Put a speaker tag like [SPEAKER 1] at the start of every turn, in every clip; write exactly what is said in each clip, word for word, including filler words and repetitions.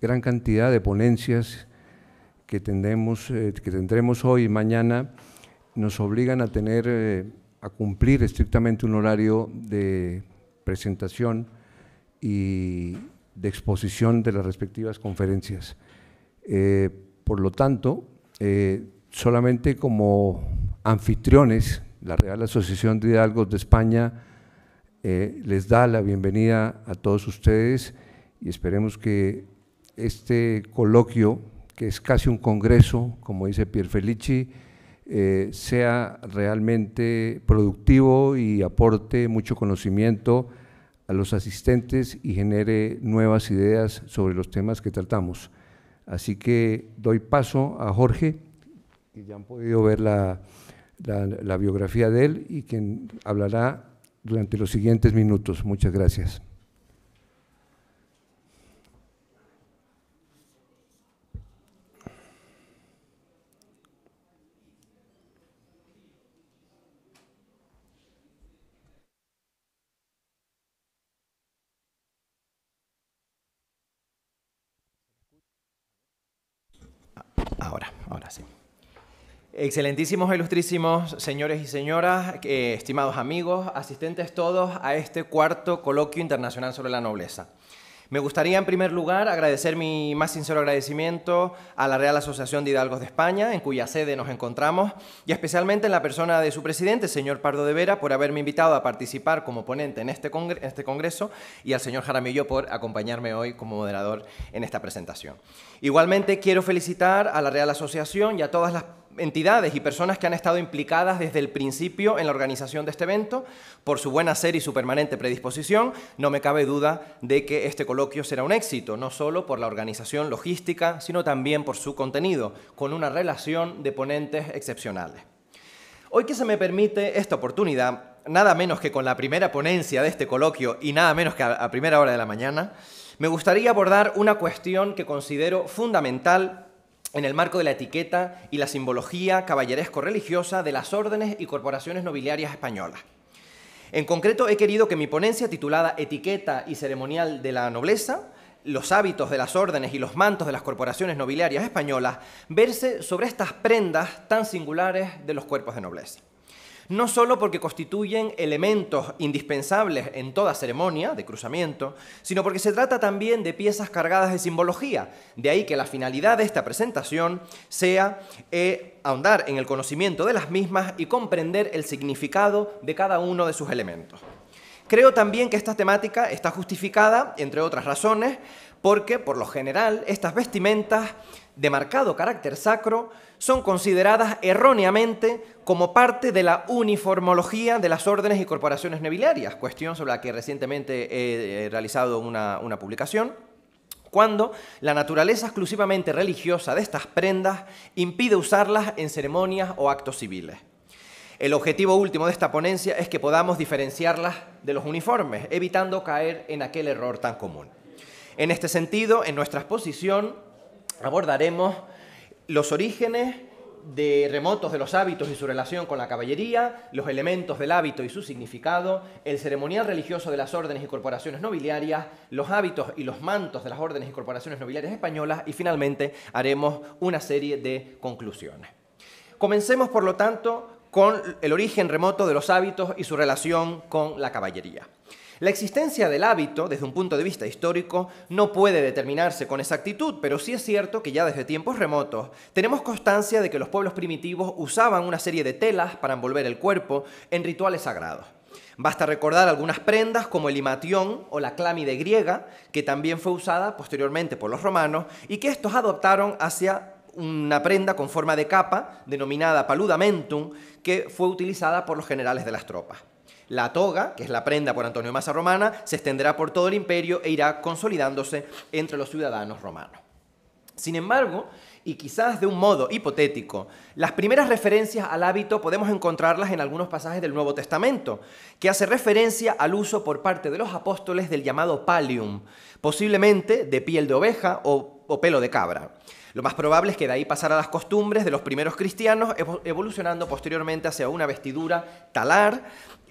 [SPEAKER 1] gran cantidad de ponencias que tendremos, eh, que tendremos hoy y mañana nos obligan a tener, eh, a cumplir estrictamente un horario de presentación y de exposición de las respectivas conferencias. Eh, por lo tanto, eh, solamente como anfitriones, la Real Asociación de Hidalgos de España eh, les da la bienvenida a todos ustedes y esperemos que este coloquio, que es casi un congreso, como dice Pierfelici, eh, sea realmente productivo y aporte mucho conocimiento a los asistentes y genere nuevas ideas sobre los temas que tratamos. Así que doy paso a Jorge, que ya han podido ver la, la, la biografía de él y quien hablará durante los siguientes minutos. Muchas gracias.
[SPEAKER 2] Ahora, ahora sí. Excelentísimos e ilustrísimos señores y señoras, eh, estimados amigos, asistentes todos a este cuarto coloquio internacional sobre la nobleza. Me gustaría, en primer lugar, agradecer mi más sincero agradecimiento a la Real Asociación de Hidalgos de España, en cuya sede nos encontramos, y especialmente en la persona de su presidente, señor Pardo de Vera, por haberme invitado a participar como ponente en este, congre en este congreso, y al señor Jaramillo por acompañarme hoy como moderador en esta presentación. Igualmente, quiero felicitar a la Real Asociación y a todas las entidades y personas que han estado implicadas desde el principio en la organización de este evento, por su buen hacer y su permanente predisposición. No me cabe duda de que este coloquio será un éxito, no solo por la organización logística, sino también por su contenido, con una relación de ponentes excepcionales. Hoy que se me permite esta oportunidad, nada menos que con la primera ponencia de este coloquio y nada menos que a primera hora de la mañana, me gustaría abordar una cuestión que considero fundamental en el marco de la etiqueta y la simbología caballeresco-religiosa de las órdenes y corporaciones nobiliarias españolas. En concreto, he querido que mi ponencia, titulada Etiqueta y ceremonial de la nobleza, los hábitos de las órdenes y los mantos de las corporaciones nobiliarias españolas, verse sobre estas prendas tan singulares de los cuerpos de nobleza. No solo porque constituyen elementos indispensables en toda ceremonia de cruzamiento, sino porque se trata también de piezas cargadas de simbología. De ahí que la finalidad de esta presentación sea eh, ahondar en el conocimiento de las mismas y comprender el significado de cada uno de sus elementos. Creo también que esta temática está justificada, entre otras razones, porque, por lo general, estas vestimentas de marcado carácter sacro son consideradas erróneamente como parte de la uniformología de las órdenes y corporaciones nobiliarias, cuestión sobre la que recientemente he realizado una, una publicación, cuando la naturaleza exclusivamente religiosa de estas prendas impide usarlas en ceremonias o actos civiles. El objetivo último de esta ponencia es que podamos diferenciarlas de los uniformes, evitando caer en aquel error tan común. En este sentido, en nuestra exposición abordaremos los orígenes de remotos de los hábitos y su relación con la caballería, los elementos del hábito y su significado, el ceremonial religioso de las órdenes y corporaciones nobiliarias, los hábitos y los mantos de las órdenes y corporaciones nobiliarias españolas y finalmente haremos una serie de conclusiones. Comencemos, por lo tanto, con el origen remoto de los hábitos y su relación con la caballería. La existencia del hábito, desde un punto de vista histórico, no puede determinarse con exactitud, pero sí es cierto que ya desde tiempos remotos tenemos constancia de que los pueblos primitivos usaban una serie de telas para envolver el cuerpo en rituales sagrados. Basta recordar algunas prendas como el imatión o la clámide griega, que también fue usada posteriormente por los romanos y que estos adoptaron hacia una prenda con forma de capa, denominada paludamentum, que fue utilizada por los generales de las tropas. La toga, que es la prenda por Antonio Massa romana, se extenderá por todo el imperio e irá consolidándose entre los ciudadanos romanos. Sin embargo, y quizás de un modo hipotético, las primeras referencias al hábito podemos encontrarlas en algunos pasajes del Nuevo Testamento, que hace referencia al uso por parte de los apóstoles del llamado pallium, posiblemente de piel de oveja o o pelo de cabra. Lo más probable es que de ahí pasara las costumbres de los primeros cristianos, evolucionando posteriormente hacia una vestidura talar,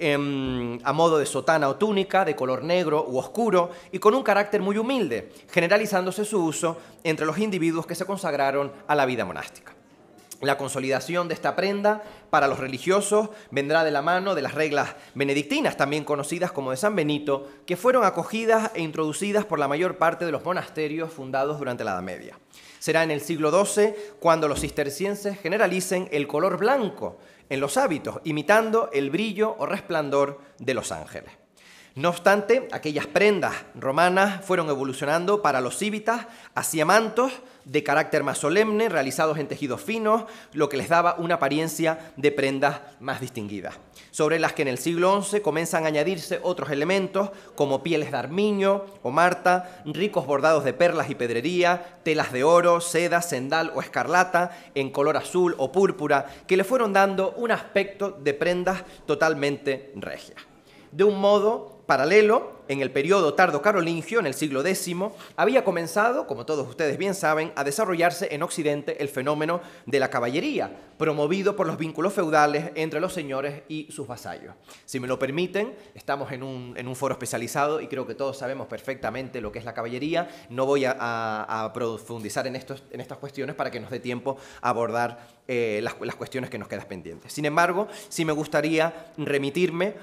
[SPEAKER 2] eh, a modo de sotana o túnica, de color negro u oscuro, y con un carácter muy humilde, generalizándose su uso entre los individuos que se consagraron a la vida monástica. La consolidación de esta prenda para los religiosos vendrá de la mano de las reglas benedictinas, también conocidas como de San Benito, que fueron acogidas e introducidas por la mayor parte de los monasterios fundados durante la Edad Media. Será en el siglo doce cuando los cistercienses generalicen el color blanco en los hábitos, imitando el brillo o resplandor de los ángeles. No obstante, aquellas prendas romanas fueron evolucionando para los cívitas hacia mantos de carácter más solemne, realizados en tejidos finos, lo que les daba una apariencia de prendas más distinguidas, sobre las que en el siglo once comienzan a añadirse otros elementos como pieles de armiño o marta, ricos bordados de perlas y pedrería, telas de oro, seda, sendal o escarlata en color azul o púrpura, que le fueron dando un aspecto de prendas totalmente regias. De un modo paralelo, en el periodo tardo-carolingio, en el siglo décimo, había comenzado, como todos ustedes bien saben, a desarrollarse en Occidente el fenómeno de la caballería, promovido por los vínculos feudales entre los señores y sus vasallos. Si me lo permiten, estamos en un, en un foro especializado y creo que todos sabemos perfectamente lo que es la caballería. No voy a, a, a profundizar en, estos, en estas cuestiones para que nos dé tiempo a abordar eh, las, las cuestiones que nos quedan pendientes. Sin embargo, sí me gustaría remitirme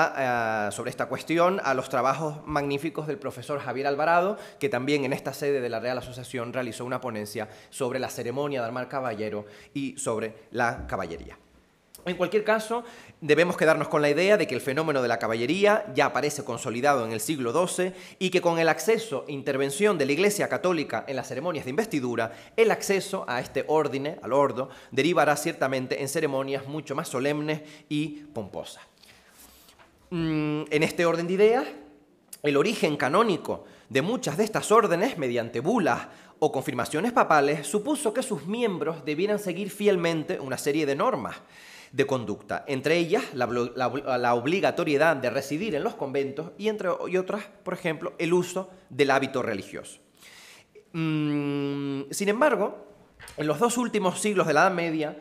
[SPEAKER 2] a, a, sobre esta cuestión a los trabajos magníficos del profesor Javier Alvarado, que también en esta sede de la Real Asociación realizó una ponencia sobre la ceremonia de armar caballero y sobre la caballería. En cualquier caso, debemos quedarnos con la idea de que el fenómeno de la caballería ya aparece consolidado en el siglo doce y que con el acceso e intervención de la Iglesia Católica en las ceremonias de investidura, el acceso a este ordine, al ordo, derivará ciertamente en ceremonias mucho más solemnes y pomposas. En este orden de ideas, el origen canónico de muchas de estas órdenes, mediante bulas o confirmaciones papales, supuso que sus miembros debieran seguir fielmente una serie de normas de conducta, entre ellas la, la, la obligatoriedad de residir en los conventos y, entre y otras, por ejemplo, el uso del hábito religioso. Mm, sin embargo, en los dos últimos siglos de la Edad Media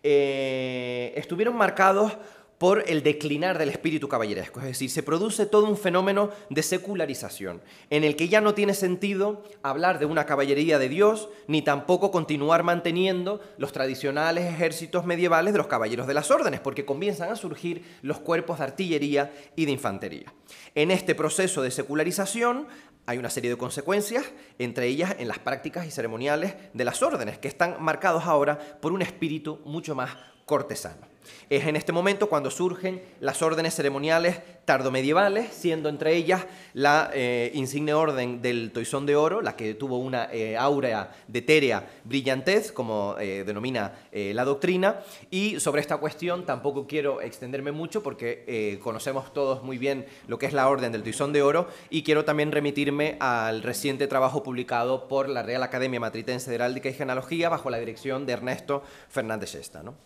[SPEAKER 2] eh, estuvieron marcados por el declinar del espíritu caballeresco, es decir, se produce todo un fenómeno de secularización, en el que ya no tiene sentido hablar de una caballería de Dios, ni tampoco continuar manteniendo los tradicionales ejércitos medievales de los caballeros de las órdenes, porque comienzan a surgir los cuerpos de artillería y de infantería. En este proceso de secularización hay una serie de consecuencias, entre ellas en las prácticas y ceremoniales de las órdenes, que están marcados ahora por un espíritu mucho más cortesano. Es en este momento cuando surgen las órdenes ceremoniales tardomedievales, siendo entre ellas la eh, insigne orden del Toisón de Oro, la que tuvo una eh, áurea de etérea brillantez, como eh, denomina eh, la doctrina, y sobre esta cuestión tampoco quiero extenderme mucho porque eh, conocemos todos muy bien lo que es la orden del Toisón de Oro, y quiero también remitirme al reciente trabajo publicado por la Real Academia Matritense de Heráldica y Genealogía bajo la dirección de Ernesto Fernández Esta, ¿no?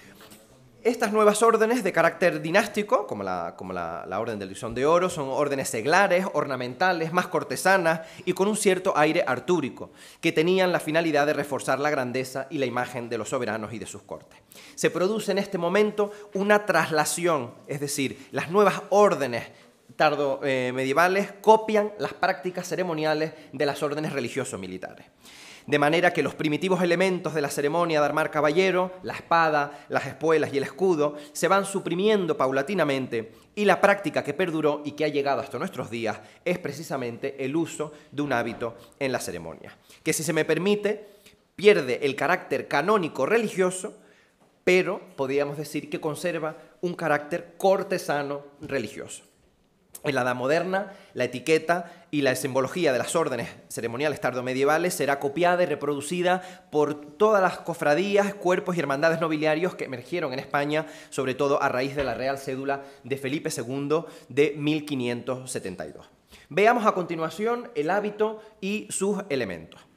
[SPEAKER 2] Estas nuevas órdenes de carácter dinástico, como la, como la, la orden del Toisón de Oro, son órdenes seglares, ornamentales, más cortesanas y con un cierto aire artúrico, que tenían la finalidad de reforzar la grandeza y la imagen de los soberanos y de sus cortes. Se produce en este momento una traslación, es decir, las nuevas órdenes tardo eh, medievales copian las prácticas ceremoniales de las órdenes religioso-militares. De manera que los primitivos elementos de la ceremonia de armar caballero, la espada, las espuelas y el escudo, se van suprimiendo paulatinamente, y la práctica que perduró y que ha llegado hasta nuestros días es precisamente el uso de un hábito en la ceremonia, que, si se me permite, pierde el carácter canónico religioso, pero podríamos decir que conserva un carácter cortesano religioso. En la Edad Moderna, la etiqueta y la simbología de las órdenes ceremoniales tardomedievales será copiada y reproducida por todas las cofradías, cuerpos y hermandades nobiliarios que emergieron en España, sobre todo a raíz de la Real Cédula de Felipe segundo de mil quinientos setenta y dos. Veamos a continuación el hábito y sus elementos.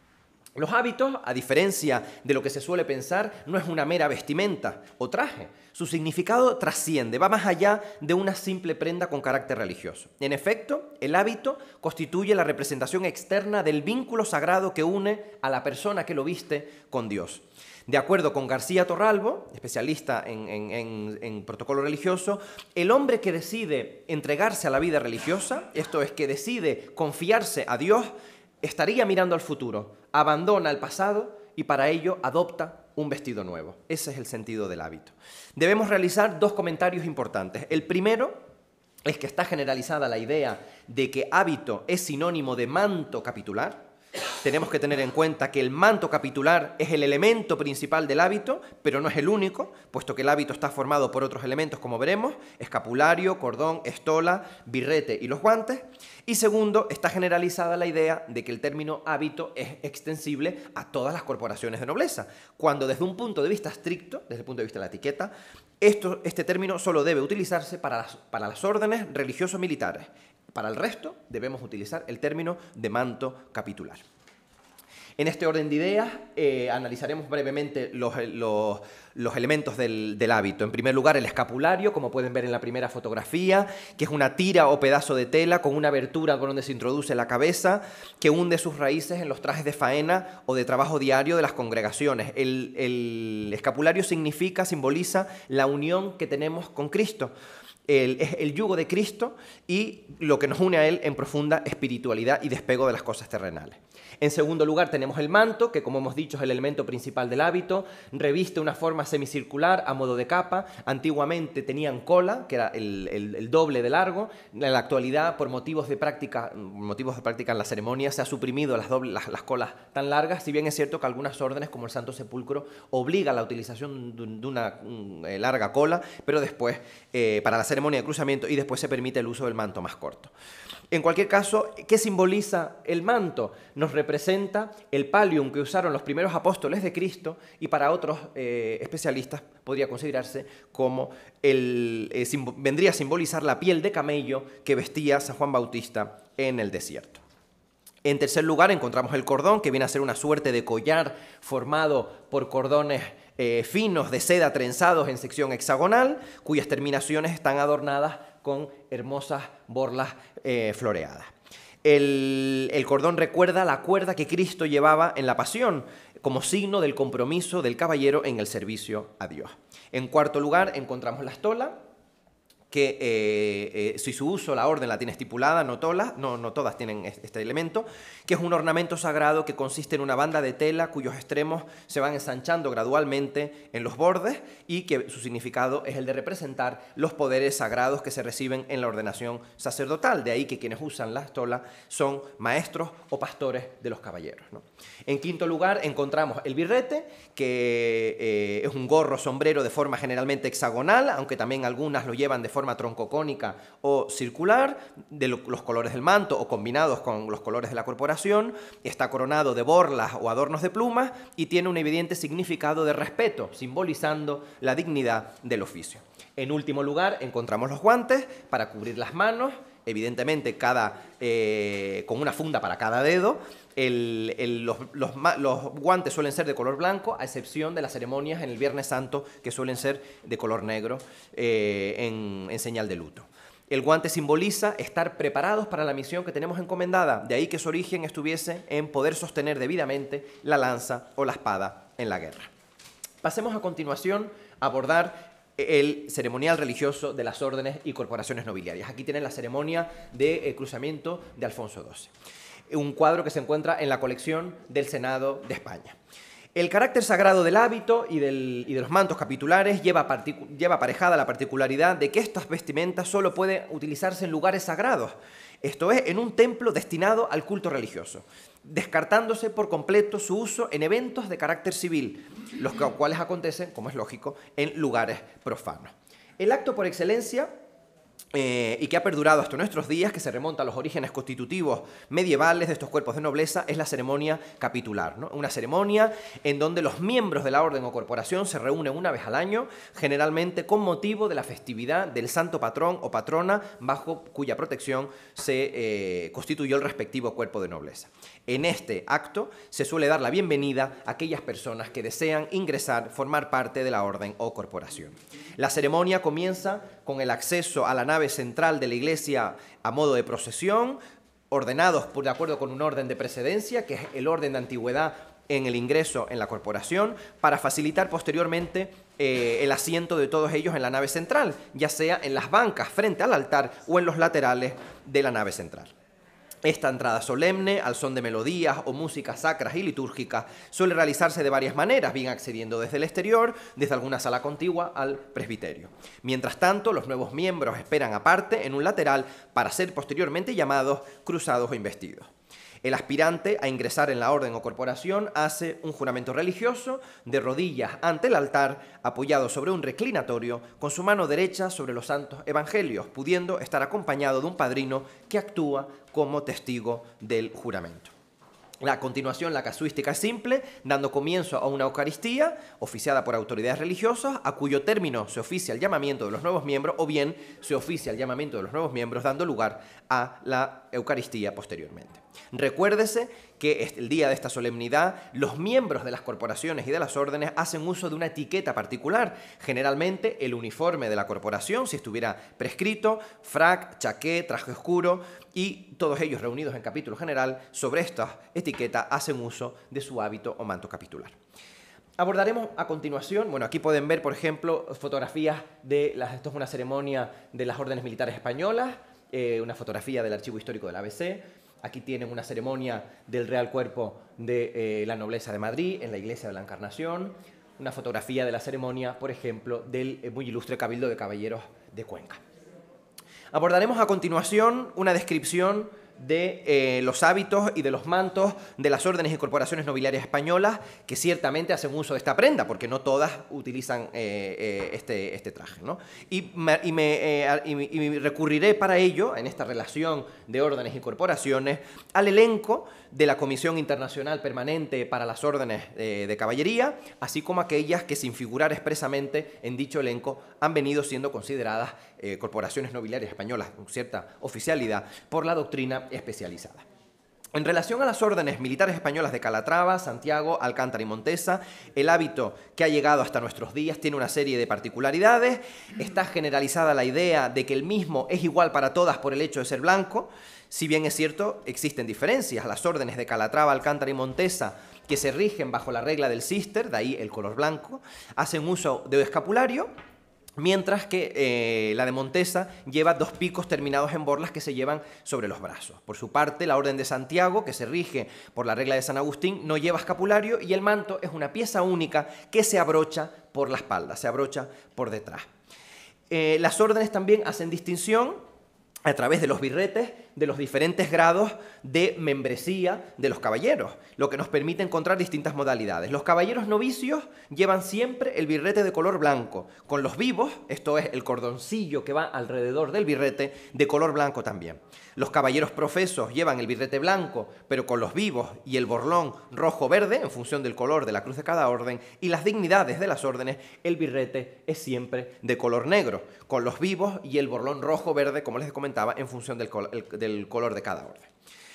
[SPEAKER 2] Los hábitos, a diferencia de lo que se suele pensar, no es una mera vestimenta o traje. Su significado trasciende, va más allá de una simple prenda con carácter religioso. En efecto, el hábito constituye la representación externa del vínculo sagrado que une a la persona que lo viste con Dios. De acuerdo con García Torralbo, especialista en, en, en, en protocolo religioso, el hombre que decide entregarse a la vida religiosa, esto es, que decide confiarse a Dios, estaría mirando al futuro, abandona el pasado y para ello adopta un vestido nuevo. Ese es el sentido del hábito. Debemos realizar dos comentarios importantes. El primero es que está generalizada la idea de que hábito es sinónimo de manto capitular. Tenemos que tener en cuenta que el manto capitular es el elemento principal del hábito, pero no es el único, puesto que el hábito está formado por otros elementos, como veremos: escapulario, cordón, estola, birrete y los guantes. Y segundo, está generalizada la idea de que el término hábito es extensible a todas las corporaciones de nobleza, cuando desde un punto de vista estricto, desde el punto de vista de la etiqueta, esto, este término solo debe utilizarse para las, para las órdenes religioso-militares. Para el resto, debemos utilizar el término de manto capitular. En este orden de ideas, eh, analizaremos brevemente los, los, los elementos del, del hábito. En primer lugar, el escapulario, como pueden ver en la primera fotografía, que es una tira o pedazo de tela con una abertura por donde se introduce la cabeza, que hunde sus raíces en los trajes de faena o de trabajo diario de las congregaciones. El, el escapulario significa, simboliza la unión que tenemos con Cristo. El, es el yugo de Cristo y lo que nos une a Él en profunda espiritualidad y despego de las cosas terrenales. En segundo lugar tenemos el manto, que como hemos dicho es el elemento principal del hábito, reviste una forma semicircular a modo de capa. Antiguamente tenían cola, que era el, el, el doble de largo. En la actualidad, por motivos de práctica, motivos de práctica en la ceremonia, se ha suprimido las, doble, las, las colas tan largas, si bien es cierto que algunas órdenes, como el Santo Sepulcro, obligan la utilización de una larga cola, pero después, eh, para la ceremonia de cruzamiento, y después se permite el uso del manto más corto. En cualquier caso, ¿qué simboliza el manto? Nos representa el pallium que usaron los primeros apóstoles de Cristo y para otros eh, especialistas podría considerarse como el, eh, sim- vendría a simbolizar la piel de camello que vestía San Juan Bautista en el desierto. En tercer lugar encontramos el cordón, que viene a ser una suerte de collar formado por cordones eh, finos de seda trenzados en sección hexagonal, cuyas terminaciones están adornadas con hermosas borlas eh, floreadas. El, el cordón recuerda la cuerda que Cristo llevaba en la pasión, como signo del compromiso del caballero en el servicio a Dios. En cuarto lugar encontramos la estola, que eh, eh, si su uso, la orden la tiene estipulada, no todas, no, no todas tienen este elemento, que es un ornamento sagrado que consiste en una banda de tela cuyos extremos se van ensanchando gradualmente en los bordes y que su significado es el de representar los poderes sagrados que se reciben en la ordenación sacerdotal. De ahí que quienes usan la estola son maestros o pastores de los caballeros, ¿no? En quinto lugar encontramos el birrete, que eh, es un gorro sombrero de forma generalmente hexagonal, aunque también algunas lo llevan de forma troncocónica o circular, de lo, los colores del manto o combinados con los colores de la corporación. Está coronado de borlas o adornos de plumas y tiene un evidente significado de respeto, simbolizando la dignidad del oficio. En último lugar encontramos los guantes para cubrir las manos, evidentemente cada, eh, con una funda para cada dedo. El, el, los, los, los guantes suelen ser de color blanco, a excepción de las ceremonias en el Viernes Santo, que suelen ser de color negro eh, en, en señal de luto. El guante simboliza estar preparados para la misión que tenemos encomendada, de ahí que su origen estuviese en poder sostener debidamente la lanza o la espada en la guerra. Pasemos a continuación a abordar el ceremonial religioso de las órdenes y corporaciones nobiliarias. Aquí tienen la ceremonia de eh, cruzamiento de Alfonso doce. Un cuadro que se encuentra en la colección del Senado de España. El carácter sagrado del hábito y, del, y de los mantos capitulares lleva, lleva aparejada la particularidad de que estas vestimentas solo pueden utilizarse en lugares sagrados, esto es, en un templo destinado al culto religioso, descartándose por completo su uso en eventos de carácter civil, los cuales acontecen, como es lógico, en lugares profanos. El acto por excelencia Eh, y que ha perdurado hasta nuestros días, que se remonta a los orígenes constitutivos medievales de estos cuerpos de nobleza, es la ceremonia capitular, ¿no? Una ceremonia en donde los miembros de la orden o corporación se reúnen una vez al año, generalmente con motivo de la festividad del santo patrón o patrona bajo cuya protección se eh, constituyó el respectivo cuerpo de nobleza. En este acto se suele dar la bienvenida a aquellas personas que desean ingresar, formar parte de la orden o corporación. La ceremonia comienza con el acceso a la nave central de la iglesia a modo de procesión, ordenados por, de acuerdo con un orden de precedencia, que es el orden de antigüedad en el ingreso en la corporación, para facilitar posteriormente eh, el asiento de todos ellos en la nave central, ya sea en las bancas frente al altar o en los laterales de la nave central. Esta entrada solemne, al son de melodías o músicas sacras y litúrgicas, suele realizarse de varias maneras, bien accediendo desde el exterior, desde alguna sala contigua al presbiterio. Mientras tanto, los nuevos miembros esperan aparte, en un lateral, para ser posteriormente llamados, cruzados o investidos. El aspirante a ingresar en la orden o corporación hace un juramento religioso de rodillas ante el altar, apoyado sobre un reclinatorio, con su mano derecha sobre los santos evangelios, pudiendo estar acompañado de un padrino que actúa como testigo del juramento. A continuación, la casuística es simple, dando comienzo a una Eucaristía oficiada por autoridades religiosas, a cuyo término se oficia el llamamiento de los nuevos miembros, o bien se oficia el llamamiento de los nuevos miembros, dando lugar a la Eucaristía posteriormente. Recuérdese que el día de esta solemnidad, los miembros de las corporaciones y de las órdenes hacen uso de una etiqueta particular, generalmente el uniforme de la corporación, si estuviera prescrito, frac, chaqué, traje oscuro, y todos ellos reunidos en capítulo general, sobre esta etiqueta hacen uso de su hábito o manto capitular. Abordaremos a continuación, bueno, aquí pueden ver, por ejemplo, fotografías de, las, esto es una ceremonia de las órdenes militares españolas, eh, una fotografía del Archivo Histórico del A B C. Aquí tienen una ceremonia del Real Cuerpo de eh, la Nobleza de Madrid, en la Iglesia de la Encarnación. Una fotografía de la ceremonia, por ejemplo, del eh, muy ilustre Cabildo de Caballeros de Cuenca. Abordaremos a continuación una descripción de eh, los hábitos y de los mantos de las órdenes y corporaciones nobiliarias españolas, que ciertamente hacen uso de esta prenda, porque no todas utilizan eh, eh, este, este traje, ¿no? Y, me, y, me, eh, y, y recurriré para ello, en esta relación de órdenes y corporaciones, al elenco de la Comisión Internacional Permanente para las Órdenes eh, de Caballería, así como aquellas que, sin figurar expresamente en dicho elenco, han venido siendo consideradas eh, corporaciones nobiliarias españolas con cierta oficialidad por la doctrina especializada. En relación a las órdenes militares españolas de Calatrava, Santiago, Alcántara y Montesa, el hábito que ha llegado hasta nuestros días tiene una serie de particularidades. Está generalizada la idea de que el mismo es igual para todas por el hecho de ser blanco. Si bien es cierto, existen diferencias. Las órdenes de Calatrava, Alcántara y Montesa, que se rigen bajo la regla del cister, de ahí el color blanco, hacen uso de escapulario, mientras que eh, la de Montesa lleva dos picos terminados en borlas que se llevan sobre los brazos. Por su parte, la Orden de Santiago, que se rige por la regla de San Agustín, no lleva escapulario, y el manto es una pieza única que se abrocha por la espalda, se abrocha por detrás. Eh, las órdenes también hacen distinción a través de los birretes de los diferentes grados de membresía de los caballeros, lo que nos permite encontrar distintas modalidades. Los caballeros novicios llevan siempre el birrete de color blanco, con los vivos, esto es el cordoncillo que va alrededor del birrete, de color blanco también. Los caballeros profesos llevan el birrete blanco, pero con los vivos y el borlón rojo-verde, en función del color de la cruz de cada orden, y las dignidades de las órdenes, el birrete es siempre de color negro, con los vivos y el borlón rojo-verde, como les comentaba, en función del, col el, del color de cada orden.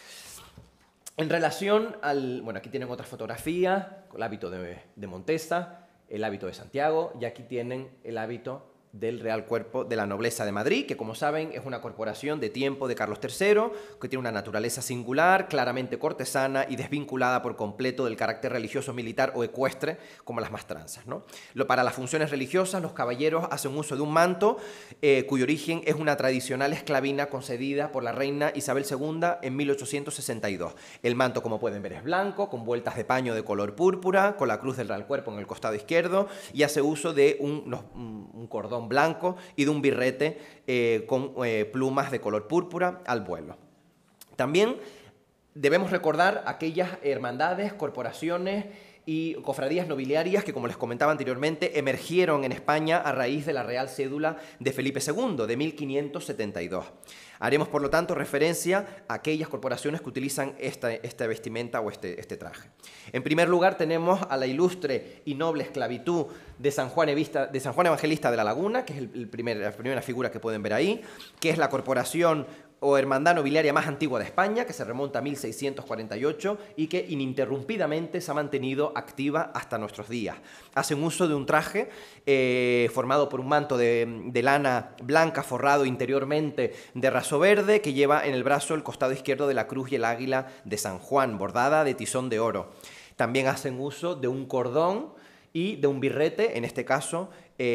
[SPEAKER 2] En relación al... Bueno, aquí tienen otra fotografía, con el hábito de, de Montesa, el hábito de Santiago, y aquí tienen el hábito del Real Cuerpo de la Nobleza de Madrid, que, como saben, es una corporación de tiempo de Carlos tercero, que tiene una naturaleza singular, claramente cortesana y desvinculada por completo del carácter religioso, militar o ecuestre, como las mastranzas, ¿no? Lo, para las funciones religiosas, los caballeros hacen uso de un manto eh, cuyo origen es una tradicional esclavina concedida por la reina Isabel segunda en mil ochocientos sesenta y dos. El manto, como pueden ver, es blanco, con vueltas de paño de color púrpura, con la cruz del Real Cuerpo en el costado izquierdo, y hace uso de un, unos, un cordón blanco y de un birrete eh, con eh, plumas de color púrpura al vuelo. También debemos recordar aquellas hermandades, corporaciones y cofradías nobiliarias que, como les comentaba anteriormente, emergieron en España a raíz de la Real Cédula de Felipe segundo, de mil quinientos setenta y dos. Haremos, por lo tanto, referencia a aquellas corporaciones que utilizan esta, esta vestimenta o este, este traje. En primer lugar, tenemos a la ilustre y noble esclavitud de San Juan, Evista, de San Juan Evangelista de la Laguna, que es el, el primer, la primera figura que pueden ver ahí, que es la corporación o hermandad nobiliaria más antigua de España, que se remonta a mil seiscientos cuarenta y ocho y que ininterrumpidamente se ha mantenido activa hasta nuestros días. Hacen uso de un traje eh, formado por un manto de, de lana blanca forrado interiormente de raso verde, que lleva en el brazo el costado izquierdo de la cruz y el águila de San Juan, bordada de tizón de oro. También hacen uso de un cordón y de un birrete, en este caso,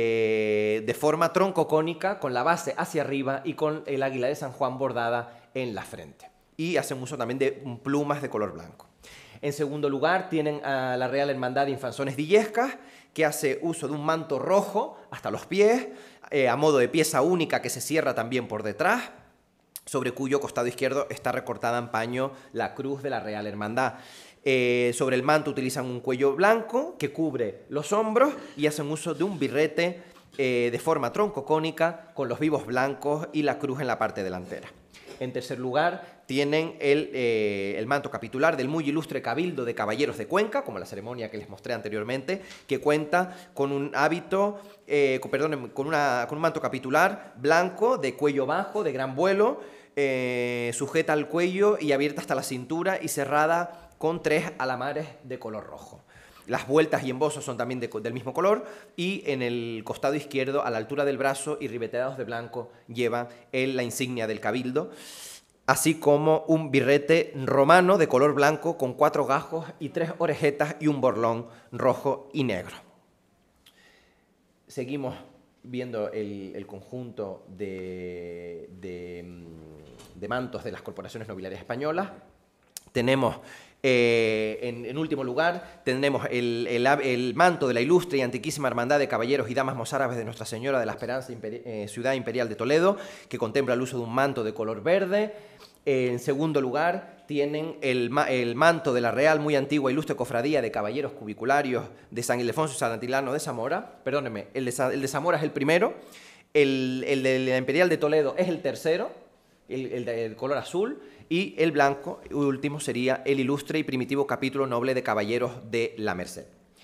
[SPEAKER 2] eh, de forma troncocónica, con la base hacia arriba y con el águila de San Juan bordada en la frente. Y hacen uso también de plumas de color blanco. En segundo lugar, tienen a la Real Hermandad de Infanzones de Illescas, que hace uso de un manto rojo hasta los pies, eh, a modo de pieza única que se cierra también por detrás, sobre cuyo costado izquierdo está recortada en paño la cruz de la Real Hermandad. Eh, sobre el manto utilizan un cuello blanco que cubre los hombros y hacen uso de un birrete eh, de forma troncocónica con los vivos blancos y la cruz en la parte delantera. En tercer lugar, tienen el, eh, el manto capitular del muy ilustre Cabildo de Caballeros de Cuenca, como la ceremonia que les mostré anteriormente, que cuenta con un hábito, eh, con, perdón, con, una, con un manto capitular blanco de cuello bajo, de gran vuelo, eh, sujeta al cuello y abierta hasta la cintura y cerrada con tres alamares de color rojo. Las vueltas y embozos son también de, del mismo color y en el costado izquierdo, a la altura del brazo y ribeteados de blanco, lleva el, la insignia del Cabildo, así como un birrete romano de color blanco con cuatro gajos y tres orejetas y un borlón rojo y negro. Seguimos viendo el, el conjunto de, de, de mantos de las corporaciones nobiliarias españolas. Tenemos, eh, en, en último lugar, tenemos el, el, el manto de la ilustre y antiquísima hermandad de caballeros y damas mozárabes de Nuestra Señora de la Esperanza, Imperi eh, Ciudad Imperial de Toledo, que contempla el uso de un manto de color verde. Eh, en segundo lugar, tienen el, el manto de la Real, muy antigua, ilustre cofradía de caballeros cubicularios de San Ildefonso y San Atilano de Zamora. Perdónenme, el de, el de Zamora es el primero, el, el de la Imperial de Toledo es el tercero, el, el de el color azul, y el blanco, último, sería el ilustre y primitivo capítulo noble de caballeros de la Merced.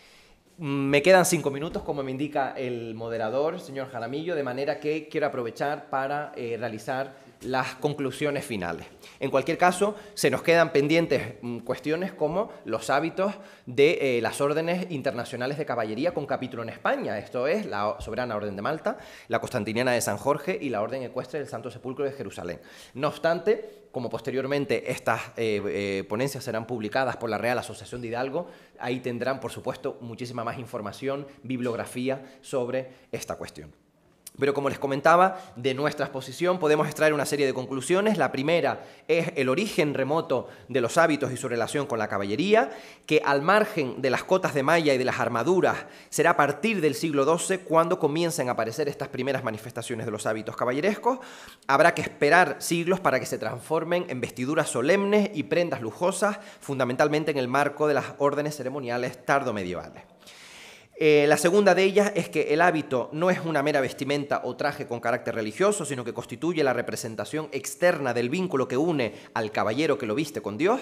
[SPEAKER 2] Me quedan cinco minutos, como me indica el moderador, señor Jaramillo, de manera que quiero aprovechar para eh, realizar las conclusiones finales. En cualquier caso, se nos quedan pendientes mmm, cuestiones como los hábitos de eh, las órdenes internacionales de caballería con capítulo en España, esto es la Soberana Orden de Malta, la Constantiniana de San Jorge y la Orden Ecuestre del Santo Sepulcro de Jerusalén. No obstante, como posteriormente estas eh, eh, ponencias serán publicadas por la Real Asociación de Hidalgo, ahí tendrán, por supuesto, muchísima más información, bibliografía sobre esta cuestión. Pero como les comentaba, de nuestra exposición podemos extraer una serie de conclusiones. La primera es el origen remoto de los hábitos y su relación con la caballería, que al margen de las cotas de malla y de las armaduras será a partir del siglo doce cuando comiencen a aparecer estas primeras manifestaciones de los hábitos caballerescos. Habrá que esperar siglos para que se transformen en vestiduras solemnes y prendas lujosas, fundamentalmente en el marco de las órdenes ceremoniales tardomedievales. Eh, la segunda de ellas es que el hábito no es una mera vestimenta o traje con carácter religioso, sino que constituye la representación externa del vínculo que une al caballero que lo viste con Dios.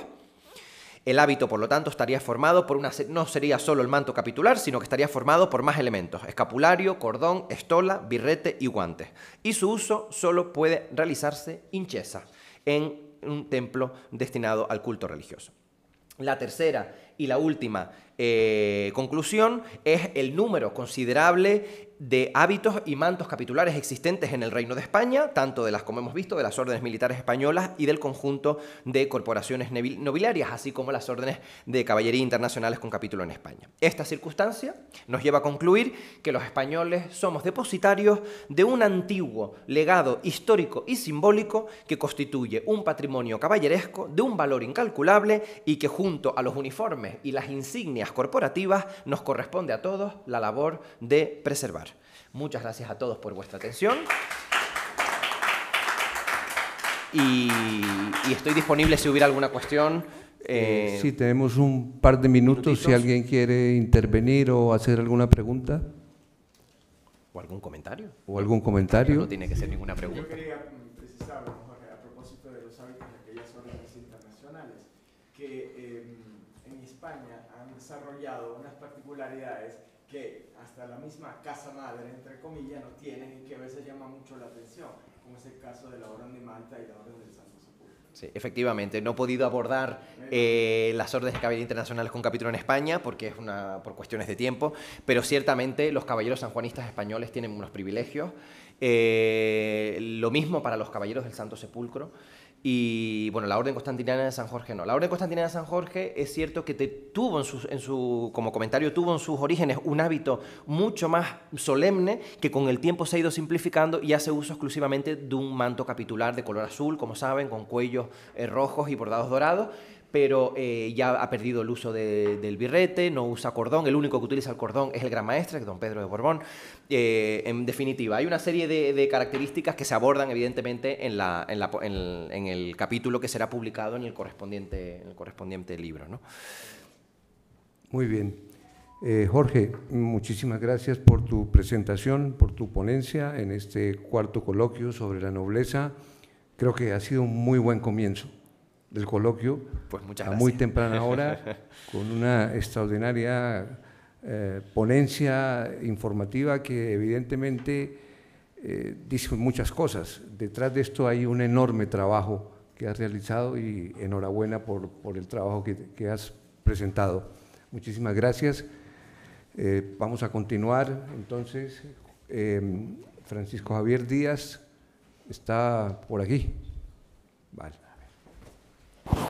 [SPEAKER 2] El hábito, por lo tanto, estaría formado por una... no sería solo el manto capitular, sino que estaría formado por más elementos: escapulario, cordón, estola, birrete y guantes. Y su uso solo puede realizarse in chiesa, en un templo destinado al culto religioso. La tercera y la última eh, conclusión es el número considerable de hábitos y mantos capitulares existentes en el Reino de España, tanto de las, como hemos visto, de las órdenes militares españolas y del conjunto de corporaciones nobiliarias, así como las órdenes de caballería internacionales con capítulo en España. Esta circunstancia nos lleva a concluir que los españoles somos depositarios de un antiguo legado histórico y simbólico que constituye un patrimonio caballeresco de un valor incalculable y que, junto a los uniformes y las insignias corporativas, nos corresponde a todos la labor de preservar. Muchas gracias a todos por vuestra atención y, y estoy disponible si hubiera alguna cuestión Eh,
[SPEAKER 1] sí, tenemos un par de minutos,
[SPEAKER 2] minutitos.
[SPEAKER 1] si alguien quiere intervenir o hacer alguna pregunta.
[SPEAKER 2] ¿O algún comentario?
[SPEAKER 1] ¿O algún comentario?
[SPEAKER 2] No tiene que ser ninguna pregunta.
[SPEAKER 3] Yo quería precisar, Jorge, a propósito de los hábitos de aquellas órdenes internacionales, que eh, en España han desarrollado unas particularidades que hasta la misma casa madre, entre comillas, no tienen y que a veces llaman mucho la atención, como es el caso de la Orden de Malta y la Orden del Santo Sepulcro.
[SPEAKER 2] Sí, efectivamente, no he podido abordar eh, las órdenes de caballería internacionales con capítulo en España porque es una, por cuestiones de tiempo, pero ciertamente los caballeros sanjuanistas españoles tienen unos privilegios. Eh, lo mismo para los caballeros del Santo Sepulcro. Y bueno, la Orden Constantiniana de San Jorge no. La Orden Constantiniana de San Jorge es cierto que te, tuvo en su, en su, como comentario, tuvo en sus orígenes un hábito mucho más solemne que con el tiempo se ha ido simplificando y hace uso exclusivamente de un manto capitular de color azul, como saben, con cuellos eh, rojos y bordados dorados, pero eh, ya ha perdido el uso de, del birrete, no usa cordón, el único que utiliza el cordón es el Gran Maestre, que es don Pedro de Borbón. Eh, en definitiva, hay una serie de, de características que se abordan evidentemente en, la, en, la, en, el, en el capítulo que será publicado en el correspondiente, en el correspondiente libro, ¿no?
[SPEAKER 1] Muy bien. Eh, Jorge, muchísimas gracias por tu presentación, por tu ponencia en este cuarto coloquio sobre la nobleza. Creo que ha sido un muy buen comienzo del coloquio,
[SPEAKER 2] pues muchas
[SPEAKER 1] a
[SPEAKER 2] gracias.
[SPEAKER 1] muy temprana hora, con una extraordinaria eh, ponencia informativa que evidentemente eh, dice muchas cosas. Detrás de esto hay un enorme trabajo que has realizado y enhorabuena por, por el trabajo que, que has presentado. Muchísimas gracias. Eh, vamos a continuar entonces. Eh, Francisco Javier Díaz está por aquí. Vale.